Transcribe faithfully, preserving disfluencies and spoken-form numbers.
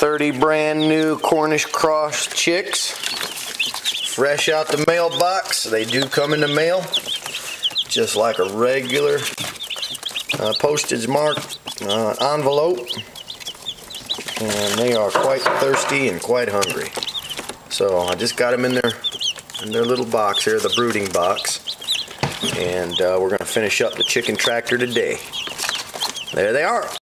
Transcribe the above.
thirty brand new Cornish Cross chicks, fresh out the mailbox. They do come in the mail, just like a regular uh, postage marked uh, envelope. And they are quite thirsty and quite hungry. So I just got them in their in their little box here, the brooding box. And uh, we're going to finish up the chicken tractor today. There they are.